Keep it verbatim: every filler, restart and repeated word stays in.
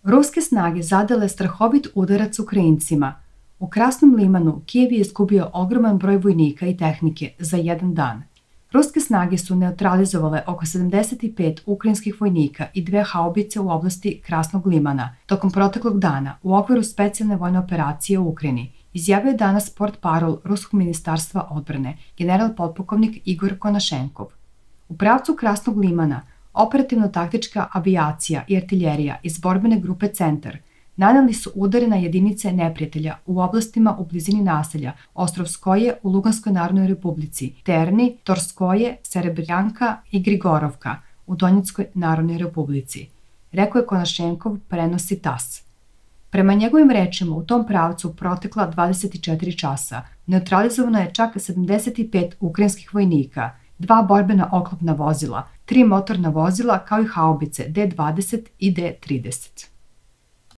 Ruske snage zadale strahovit udarac Ukrajincima. U Krasnom limanu Kijev je izgubio ogroman broj vojnika i tehnike za jedan dan. Ruske snage su neutralizovale oko sedamdeset pet ukrajinskih vojnika i dve haubice u oblasti Krasnog limana tokom proteklog dana u okviru specijalne vojne operacije u Ukrajini, izjavio je danas portparol Ruskog ministarstva odbrane, general potpukovnik Igor Konašenkov. U pravcu Krasnog limana operativno-taktička avijacija i artiljerija iz borbene grupe Centar naneli su udare na jedinice neprijatelja u oblastima u blizini naselja Ostrovskoje u Luganskoj narodnoj republici, Terni, Torskoje, Serebrjanka i Grigorovka u Donjeckoj narodnoj republici, rekao je Konašenkov, prenosi tas. Prema njegovim rečima, u tom pravcu protekla dvadeset četiri časa neutralizovano je čak sedamdeset pet ukrajinskih vojnika, dva borbena oklopna vozila, tri motorna vozila kao i haubice D dvadeset i D trideset.